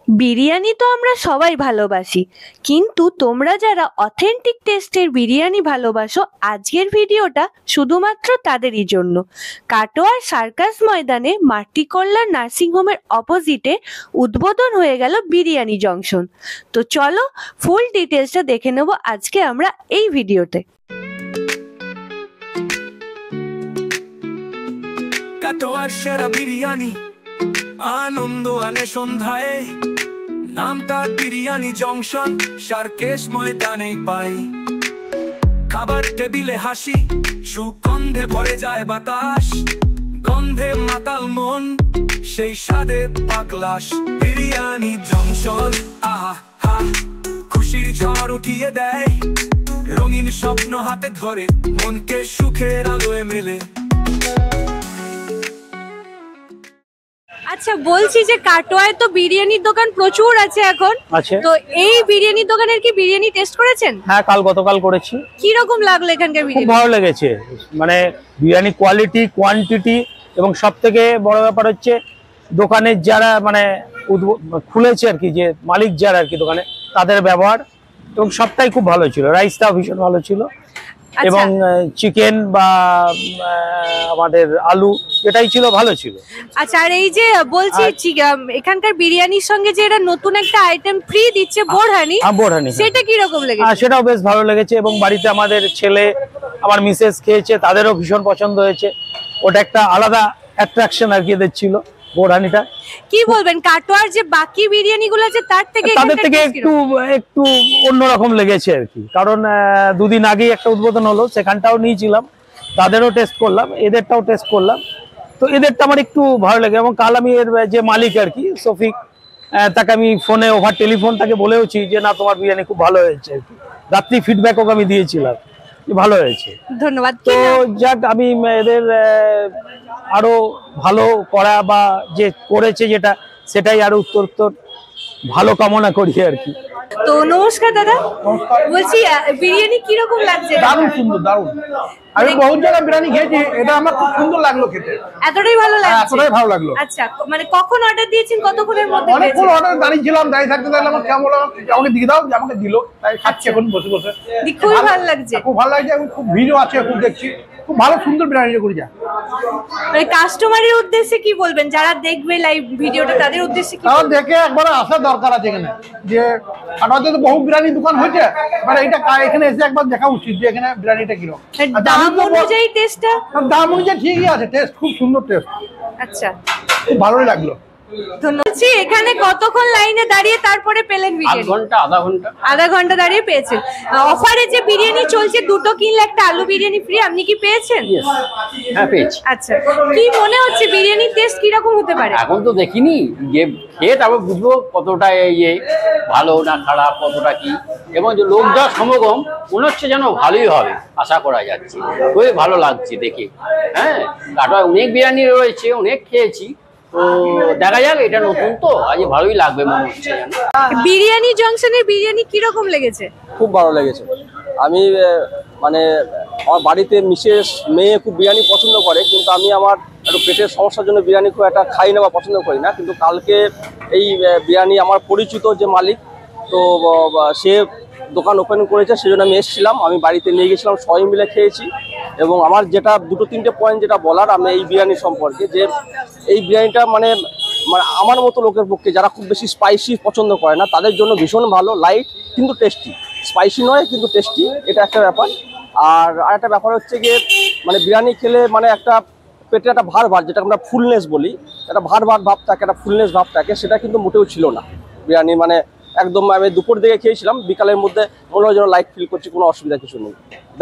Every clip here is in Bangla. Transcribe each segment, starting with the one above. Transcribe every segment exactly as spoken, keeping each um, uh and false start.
বিরিয়ানি তো আমরা সবাই ভালোবাসি, কিন্তু তোমরা যারা অথেন্টিক টেস্টের বিরিয়ানি ভালোবাসো, আজকের ভিডিওটা শুধুমাত্র তাদেরই জন্য। কাটোয়ার সার্কাস ময়দানে মাটিকল্যাণ নার্সিংহোমের অপোজিটে উদ্বোধন হয়ে গেল বিরিয়ানি জংশন। তো চলো ফুল ডিটেলসটা দেখে নেব আজকে আমরা এই ভিডিওতে। কাটোয়ার সেরা বিরিয়ানি, আনন্দ আনে সন্ধ্যায়, নামটা বিরিয়ানি জংশন, সার্কেস ময়দানে পাই। খাবার টেবিলে হাসি, সুগন্ধে ভরে যায় বাতাস, গন্ধে মাতাল মন, সেই স্বাদে পাগলাস। বিরিয়ানি জংশন আহা হা, খুশির ঝড় উঠিয়ে দেয়, রঙিন স্বপ্ন হাতে ধরে, মনকে সুখের আলোয় মেলে। আচ্ছা, বলছি যে কাটোয়ায় তো বিরিয়ানির দোকান প্রচুর আছে এখন, তো এই বিরিয়ানির দোকানের কি বিরিয়ানি টেস্ট করেছেন? হ্যাঁ, কাল গতকাল করেছি। কি রকম লাগলো এখানকার বিরিয়ানি? খুব ভালো লেগেছে, মানে বিরিয়ানি কোয়ালিটি, কোয়ান্টিটি এবং সবথেকে বড় ব্যাপার হচ্ছে দোকানের যারা মানে খুলেছে আর কি, যে মালিক যারা আর কি দোকানে, তাদের ব্যবহার এবং সবটাই খুব ভালো ছিল। রাইসটাও ভীষণ ভালো ছিল এবং চিকেন বা আমাদের আলু এটাই ছিল, ভালো ছিল। আচ্ছা, আর এই যে বলছি এখানকার বিরিয়ানির সঙ্গে যে এটা নতুন একটা আইটেম ফ্রি দিচ্ছে বোরহানি, বোরহানি সেটা কি রকম লেগেছে? হ্যাঁ, সেটাও বেশ ভালো লেগেছে এবং বাড়িতে আমাদের ছেলে, আমার মিসেস খেয়েছে, তাদেরও ভীষণ পছন্দ হয়েছে। ওটা একটা আলাদা অ্যাট্রাকশন আর কি এদের ছিল বোরহানিটা। কি বলবেন, কাটোয়ার যে বাকি বিরিয়ানি গুলো আছে তার থেকে তাদের থেকে একটু একটু অন্যরকম লেগেছে আর কি, কারণ দুদিন আগেই একটা উদ্বোধন হলো, সেখানটাও নিয়েছিলাম, তাদেরও টেস্ট করলাম, এদেরটাও টেস্ট করলাম। তো এদেরটা আমার একটু ভালো লাগে এবং কাল আমি এর যে মালিক আর কি শফিক, তাকে আমি ফোনে ওভার টেলিফোন তাকে বলেওছি যে না, তোমার বিরিয়ানি খুব ভালো হয়েছে আর কি। রাত্রি ফিডব্যাক ওকে আমি দিয়েছিলাম, ভালো হয়েছে। ধন্যবাদ। তো যাক, আমি এদের আরো ভালো করা বা যে করেছে যেটা, সেটাই আরো উত্তর উত্তর ভালো কামনা করি আর কি। তো নমস্কার দাদা, বলছি বিরিয়ানি কি রকম লাগছে? দারুণ সুন্দর, দারুণ। আমি বহুত জায়গায় বিরিয়ানি খেয়েছি, এটা আমার খুব সুন্দর লাগলো খেতে। এতটাই ভালো লাগছে? এতটাই ভালো লাগলো। আচ্ছা, মানে কখন অর্ডার দিয়েছেন, কতক্ষণের মধ্যে? অনেকক্ষণ অর্ডার দাঁড়িয়েছিলাম, দাঁড়িয়ে থাকতে দেখলাম আমার কেমন লাগলো, আমাকে দিয়ে দাও, আমাকে দিল, তাই খাচ্ছি এখন বসে বসে। খুব ভালো লাগছে, খুব ভালো লাগছে এবং খুব ভিড়ও আছে, খুব দেখছি খুব ভালো সুন্দর বিরিয়ানি করে যা। মানে কাস্টমারের উদ্দেশ্যে কি বলবেন, যারা দেখবে লাইভ ভিডিওটা, তাদের উদ্দেশ্যে কি? তারা দেখে একবার আসার দরকার আছে এখানে, যে আমাদের তো বহু বিরিয়ানি দোকান হয়েছে, মানে এটা এখানে এসে একবার দেখা উচিত যে এখানে বিরিয়ানিটা কিরকম। দাম অনুযায়ী টেস্টটা? দাম অনুযায়ী ঠিকই আছে, টেস্ট খুব সুন্দর টেস্ট। আচ্ছা, খুব ভালোই লাগলো। ধন্যবাদ। এখানে কতক্ষণ লাইনে দাঁড়িয়ে তারপরে পেলেন বিরিয়ানি? আধা ঘন্টা আধা ঘন্টা আধা ঘন্টা দাঁড়িয়ে পেয়েছেন। অফারে যে বিরিয়ানি চলছে, দুটো কিনলে একটা আলু বিরিয়ানি ফ্রি, আপনি কি পেয়েছেন? হ্যাঁ, পেয়েছি। আচ্ছা, কি মনে হচ্ছে বিরিয়ানির টেস্ট কি রকম হতে পারে? এখন তো দেখিনি, যে খেয়ে তারপর বুঝবো কতটা ইয়ে ভালো না খারাপ, কতটা কি, এবং যে লোকটার সমাগম মনে হচ্ছে যেন ভালোই হবে, আশা করা যাচ্ছে। খুবই ভালো লাগছে দেখে। হ্যাঁ, কাটোয়ায় অনেক বিরিয়ানি রয়েছে, অনেক খেয়েছি, তো দেখা যাক, এটা নতুন তো আজ ভালোই লাগবে মনে হচ্ছে। বিরিয়ানি জংশনের বিরিয়ানি কি রকম লেগেছে? খুব ভালো লেগেছে। আমি মানে আমার বাড়িতে মিসেস মেয়ে খুব বিরিয়ানি পছন্দ করে, কিন্তু আমি আমার একটু পেটের সমস্যার জন্য বিরিয়ানি খুব একটা খাই না বা পছন্দ করি না, কিন্তু কালকে এই বিরিয়ানি আমার পরিচিত যে মালিক, তো সে দোকান ওপেন করেছে, সেজন্য আমি এসেছিলাম, আমি বাড়িতে নিয়ে গেছিলাম, সবাই মিলে খেয়েছি। এবং আমার যেটা দুটো তিনটে পয়েন্ট যেটা বলার আমি এই বিরিয়ানি সম্পর্কে, যে এই বিরিয়ানিটা মানে মানে আমার মতো লোকের পক্ষে, যারা খুব বেশি স্পাইসি পছন্দ করে না, তাদের জন্য ভীষণ ভালো, লাইট কিন্তু টেস্টি, স্পাইসি নয় কিন্তু টেস্টি, এটা একটা ব্যাপার। আর আরেকটা ব্যাপার হচ্ছে গিয়ে মানে বিরিয়ানি খেলে মানে একটা পেটে একটা ভার ভার, যেটা আমরা ফুলনেস বলি, একটা ভার ভার ভাব থাকে, একটা ফুলনেস ভাব থাকে, সেটা কিন্তু মোটেও ছিল না বিরিয়ানি। মানে একদম আমি দুপুর দিকে খেয়েছিলাম, বিকালের মধ্যে মনে হয় যেন লাইট ফিল করছি, কোনো অসুবিধা কিছু নেই।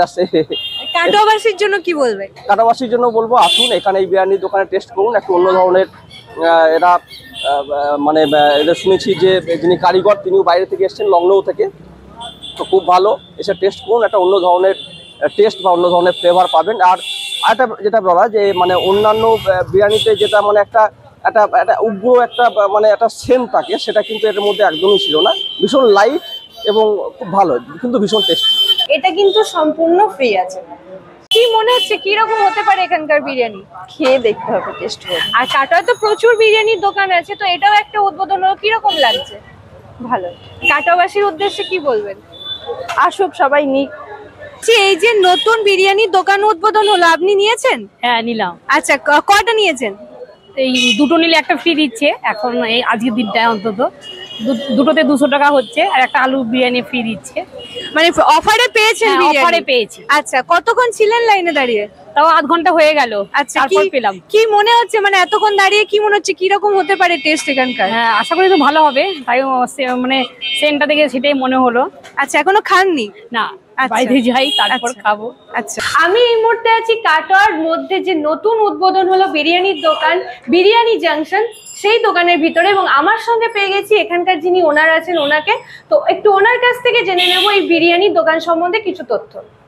কাটোয়াবাসীর জন্য কি বলবে? কাটোয়াবাসীর জন্য বলবো, আসুন এখানে এই বিরিয়ানি দোকানে টেস্ট করুন, একটু অন্য ধরনের। এরা মানে এদের শুনেছি যে যিনি কারিগর, তিনিও বাইরে থেকে এসেছেন, লখনৌ থেকে, তো খুব ভালো, এসে টেস্ট করুন, একটা অন্য ধরনের টেস্ট বা অন্য ধরনের ফ্লেভার পাবেন। আর আরেকটা যেটা বলা, যে মানে অন্যান্য বিরিয়ানিতে যেটা মানে একটা একটা একটা উগ্র একটা মানে একটা সেন্ট থাকে, সেটা কিন্তু এর মধ্যে একদমই ছিল না, ভীষণ লাইট এবং খুব ভালো, কিন্তু ভীষণ টেস্টি। এটা কিন্তু সম্পূর্ণ ফ্রি আছে। কি মনে হচ্ছে কি রকম হতে পারে এখানকার বিরিয়ানি? খেয়ে দেখতে হবে, টেস্ট করে। আর কাটোয়ায় তো প্রচুর বিরিয়ানির দোকান আছে, তো এটাও একটা উদ্বোধন হলো, কিরকম লাগছে? ভালো। কাটোয়াবাসীর উদ্দেশ্যে কি বলবেন? আসুক সবাই নিক। এই যে নতুন বিরিয়ানির দোকান উদ্বোধন হলো, আপনি নিয়েছেন? হ্যাঁ নিলাম। আচ্ছা, ক- কয়টা নিয়েছেন? এই দুটো নিলে একটা ফ্রি দিচ্ছে এখন, এই আজকের দিনটায় অন্তত দু- দুটোতে দুশো টাকা হচ্ছে, আর একটা আলু বিরিয়ানি ফ্রি দিচ্ছে। মানে অফারে পেয়েছেন? হ্যাঁ, বিরিয়ানি? অফারে পেয়েছি। আচ্ছা, কতক্ষণ ছিলেন লাইনে দাঁড়িয়ে? তাও আধ ঘন্টা হয়ে গেল, আচ্ছা, তারপর কি- পেলাম। কি মনে হচ্ছে, মানে এতক্ষণ দাঁড়িয়ে কি মনে হচ্ছে, কি রকম হতে পারে টেস্ট এখানকার? হ্যাঁ, আশা করি তো ভালো হবে, তাই ও- সে- মানে সেন্টটা দেখে সেটাই মনে হলো। আচ্ছা, এখনো খাননি? না, আচ্ছা। বাইরে যাই তারপর আচ্ছা। খাবো। আচ্ছা, আমি এই মুহূর্তে আছি কাটোয়ার মধ্যে যে নতুন উদ্বোধন হলো বিরিয়ানির দোকান বিরিয়ানি জাংশন, সেই দোকানের ভিতরে, এবং আমার সঙ্গে পেয়ে গেছি এখানকার যিনি ওনার আছেন ওনাকে। তো একটু ওনার কাছ থেকে জেনে নেবো এই বিরিয়ানির দোকান সম্বন্ধে কিছু তথ্য।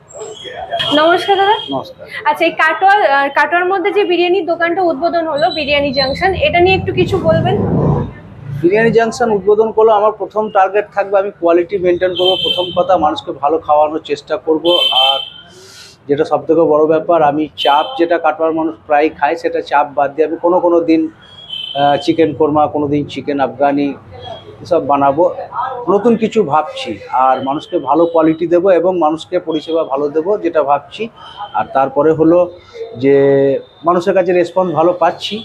নমস্কার দাদা। নমস্কার। আচ্ছা, এই কাটোয়া আহ, কাটোয়ার মধ্যে যে বিরিয়ানির দোকানটা উদ্বোধন হলো বিরিয়ানি জাংশন, এটা নিয়ে একটু কিছু বলবেন? বিরিয়ানি জাংশন উদ্বোধন করলো, আমার প্রথম টার্গেট থাকবে আমি কোয়ালিটি মেনটেন করব। প্রথম কথা, মানুষকে ভালো খাওয়ানোর চেষ্টা করব। আর যেটা সবথেকে বড় ব্যাপার, আমি চাপ যেটা কাটোয়ার মানুষ প্রায় খায়, সেটা চাপ বাদ দিয়ে আমি কোনো কোনো দিন চিকেন কোরমা, কোনো দিন চিকেন আফগানি এসব বানাবো। নতুন কিছু ভাবছি, আর মানুষকে ভালো কোয়ালিটি দেবো এবং মানুষকে পরিষেবা ভালো দেবো যেটা ভাবছি। আর তারপরে হলো যে মানুষের কাছে রেসপন্স ভালো পাচ্ছি।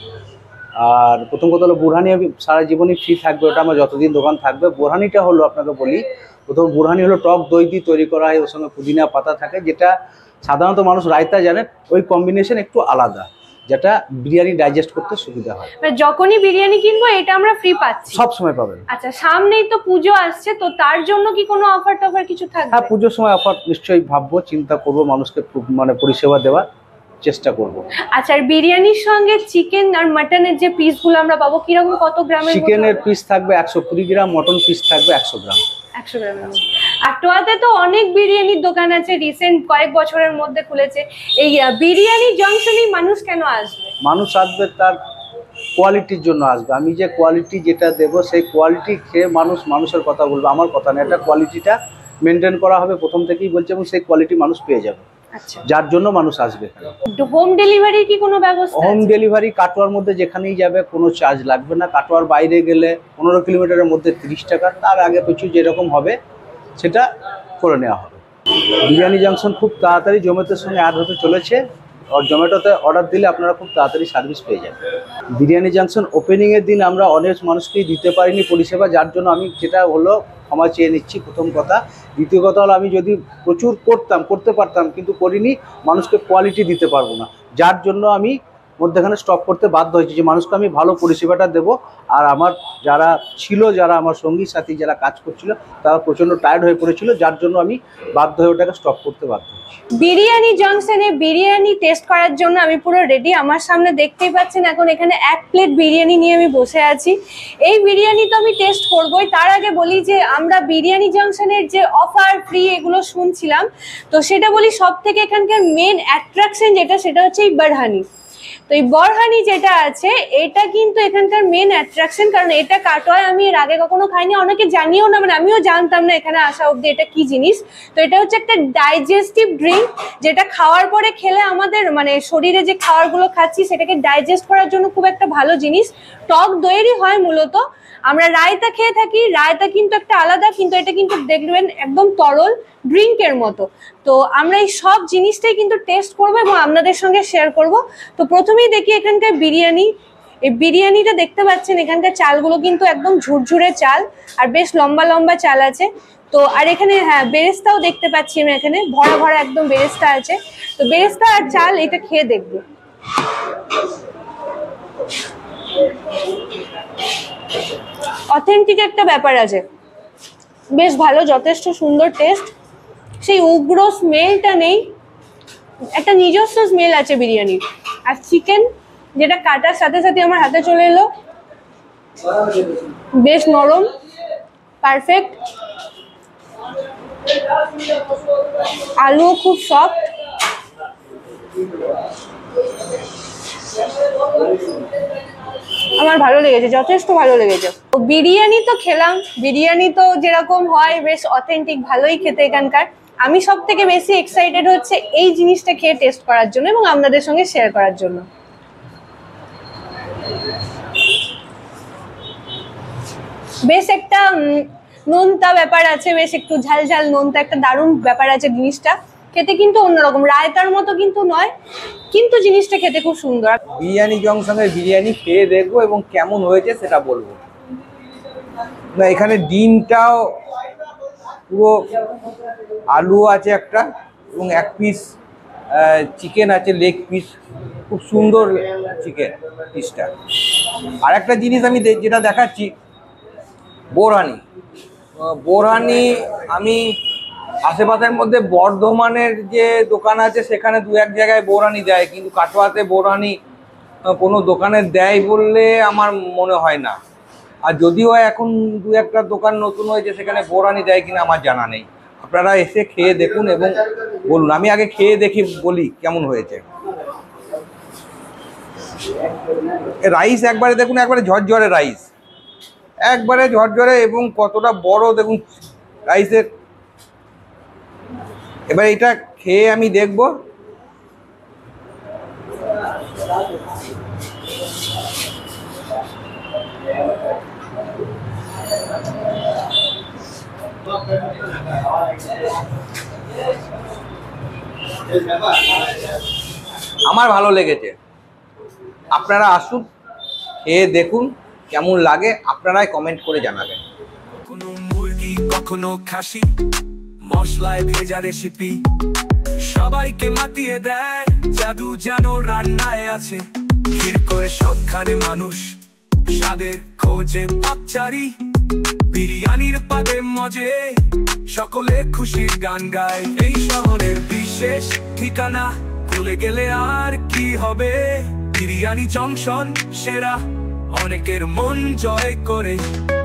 আর প্রথম কথা হলো বুরহানি আমি সারা জীবনই ফ্রি থাকবে, ওটা আমার যতদিন দোকান থাকবে। বুরহানিটা হলো আপনাকে বলি, প্রথম বুরহানি হলো টক দই দিয়ে তৈরি করা হয়, ওর সঙ্গে পুদিনা পাতা থাকে, যেটা সাধারণত মানুষ রায়তা জানে, ওই কম্বিনেশন একটু আলাদা, যেটা বিরিয়ানি ডাইজেস্ট করতে সুবিধা হয়। মানে যখনই বিরিয়ানি কিনবো এটা আমরা ফ্রি পাচ্ছি? সব সময় পাবেন। আচ্ছা, সামনেই তো পুজো আসছে, তো তার জন্য কি কোনো অফার টফার কিছু থাকবে? হ্যাঁ, পুজোর সময় অফার নিশ্চয়ই ভাববো, চিন্তা করবো, মানুষকে মানে পরিষেবা দেওয়ার চেষ্টা করব। আচ্ছা, আর বিরিয়ানির সঙ্গে চিকেন আর মাটনের যে পিসগুলো আমরা পাবো, কিরকম কত গ্রামের? চিকেনের পিস থাকবে একশো কুড়ি গ্রাম, মটন পিস থাকবে একশো গ্রাম। একশো গ্রামের। আর টোয়াতে তো অনেক বিরিয়ানির দোকান আছে, রিসেন্ট কয়েক বছরের মধ্যে খুলেছে। এই আহ, বিরিয়ানি জংশনেই মানুষ কেন আসবে? মানুষ আসবে তার কোয়ালিটির জন্য আসবে। আমি যে কোয়ালিটি যেটা দেবো, সেই কোয়ালিটি খেয়ে মানুষ মানুষের কথা বলবে, আমার কথা না। এটা কোয়ালিটিটা মেনটেন করা হবে প্রথম থেকেই বলছে, এবং সেই কোয়ালিটি মানুষ পেয়ে যাবে, আচ্ছা, যার জন্য মানুষ আসবে। হোম ডেলিভারির কি কোনো ব্যবস্থা? হোম আছে? ডেলিভারি কাটোয়ার মধ্যে যেখানেই যাবে কোনো চার্জ লাগবে না। কাটোয়ার বাইরে গেলে পনেরো কিলোমিটারের মধ্যে তিরিশ টাকা, তার আগে পিছু যেরকম হবে সেটা করে নেওয়া হবে। বিরিয়ানি জাংশন খুব তাড়াতাড়ি জোম্যাটোর সঙ্গে অ্যাড হতে চলেছে, আর জোম্যাটোতে অর্ডার দিলে আপনারা খুব তাড়াতাড়ি সার্ভিস পেয়ে যাবেন। বিরিয়ানি জাংশন ওপেনিংয়ের দিন আমরা অনেক মানুষকেই দিতে পারিনি পরিষেবা, যার জন্য আমি যেটা হলো ক্ষমা চেয়ে নিচ্ছি, প্রথম কথা। দ্বিতীয় কথা হলো, আমি যদি প্রচুর করতাম করতে পারতাম কিন্তু করিনি, মানুষকে কোয়ালিটি দিতে পারবো না, যার জন্য আমি মধ্যেখানে স্টপ করতে বাধ্য হয়েছি, যে মানুষকে আমি ভালো পরিষেবাটা দেবো। আর আমার যারা ছিল, যারা আমার সঙ্গী সাথী যারা কাজ করছিল, তারা প্রচণ্ড টায়ার্ড হয়ে পড়েছিল, যার জন্য আমি বাধ্য হয়ে ওটাকে স্টপ করতে বাধ্য হয়েছি। বিরিয়ানি জংশনে বিরিয়ানি টেস্ট করার জন্য আমি পুরো রেডি। আমার সামনে দেখতেই পাচ্ছেন এখন এখানে এক প্লেট বিরিয়ানি নিয়ে আমি বসে আছি। এই বিরিয়ানি তো আমি টেস্ট করবোই, তার আগে বলি যে আমরা বিরিয়ানি জংশনের যে অফার ফ্রি এগুলো শুনছিলাম, তো সেটা বলি সব থেকে এখানকার মেন অ্যাট্রাকশন যেটা, সেটা হচ্ছে এই বারহানি। তো এই বরহানি যেটা আছে, এটা কিন্তু এখানকার মেন অ্যাট্রাকশন, কারণ এটা কাটোয়ায় আমি এর আগে কখনো খাইনি, অনেকে জানিও না, মানে আমিও জানতাম না এখানে আসা অবধি এটা কি জিনিস। তো এটা হচ্ছে একটা ডাইজেস্টিভ ড্রিঙ্ক, যেটা খাওয়ার পরে খেলে আমাদের মানে শরীরে যে খাবারগুলো খাচ্ছি সেটাকে ডাইজেস্ট করার জন্য খুব একটা ভালো জিনিস। টক দইয়েরই হয় মূলত। আমরা রায়তা খেয়ে থাকি, রায়তা কিন্তু একটা আলাদা, কিন্তু এটা কিন্তু দেখবেন একদম তরল ড্রিঙ্কের মতো। তো আমরা এই সব জিনিসটাই কিন্তু টেস্ট করবো এবং আপনাদের সঙ্গে শেয়ার করব। তো প্রথমেই দেখি এখানকার বিরিয়ানি। এই বিরিয়ানিটা দেখতে পাচ্ছেন, এখানকার চালগুলো কিন্তু একদম ঝুরঝুরে চাল, আর বেশ লম্বা লম্বা চাল আছে। তো আর এখানে হ্যাঁ বেরেস্তাও দেখতে পাচ্ছি আমি, এখানে ভরা ভরা একদম বেরেস্তা আছে। তো বেরেস্তা আর চাল এটা খেয়ে দেখবো। অথেন্টিক একটা ব্যাপার আছে, বেশ ভালো, যথেষ্ট সুন্দর টেস্ট। সেই উগ্র স্মেলটা নেই, একটা নিজস্ব স্মেল আছে বিরিয়ানির। আর চিকেন যেটা কাটার সাথে সাথে আমার হাতে চলে এলো, বেশ নরম, পারফেক্ট। আলুও খুব সফট। আমার ভালো লেগেছে, যথেষ্ট ভালো লেগেছে। বিরিয়ানি তো খেলাম, বিরিয়ানি তো যেরকম হয় বেশ অথেন্টিক, ভালোই খেতে এখানকার। আমি সব থেকে বেশি এক্সাইটেড হচ্ছে এই জিনিসটা খেয়ে টেস্ট করার জন্য এবং আপনাদের সঙ্গে শেয়ার করার জন্য। বেশ একটা নোনতা ব্যাপার আছে, বেশ একটু ঝাল ঝাল নোনতা একটা দারুণ ব্যাপার আছে জিনিসটা খেতে, কিন্তু অন্যরকম, রায়তার মতো কিন্তু নয়, কিন্তু জিনিসটা খেতে খুব সুন্দর। বিরিয়ানি জংশনের বিরিয়ানি খেয়ে দেখবো এবং কেমন হয়েছে সেটা বলবো। না এখানে ডিমটাও পুরো, আলু আছে একটা এবং এক পিস চিকেন আছে, লেগ পিস, খুব সুন্দর চিকেন পিসটা। আর একটা জিনিস আমি যেটা দেখাচ্ছি, বোরহানি। বোরহানি আমি আশেপাশের মধ্যে বর্ধমানের যে দোকান আছে সেখানে দু এক জায়গায় বোরহানি দেয়, কিন্তু কাটোয়াতে বোরহানি কোনো দোকানে দেয় বললে আমার মনে হয় না। আর যদিও এখন দু একটা দোকান নতুন হয়েছে সেখানে বোরহানি দেয় কিনা আমার জানা নেই। আপনারা এসে খেয়ে দেখুন এবং বলুন। আমি আগে খেয়ে দেখি, বলি কেমন হয়েছে। রাইস একবারে দেখুন, একবারে ঝরঝরে রাইস, একবারে ঝরঝরে, এবং কতটা বড় দেখুন রাইসের। এবার এটা খেয়ে আমি দেখব। আমার ভালো লেগেছে, আপনারা আসুন, খেয়ে দেখুন কেমন লাগে, আপনারাই কমেন্ট করে জানাবেন। কোনো মুরগি কখনো খাসি, মশলায় ভেজা রেসিপি সবাইকে মাতিয়ে দেয়, জাদু যেন রান্নায় আছে। ভিড় করে সবখানে মানুষ, স্বাদের খোঁজে পাপচারি, বিরিয়ানির পাবে মজে, সকলে খুশির গান গায়। এই শহরের বিশেষ ঠিকানা, ভুলে গেলে আর কি হবে, বিরিয়ানি জংশন সেরা, অনেকের মন জয় করে।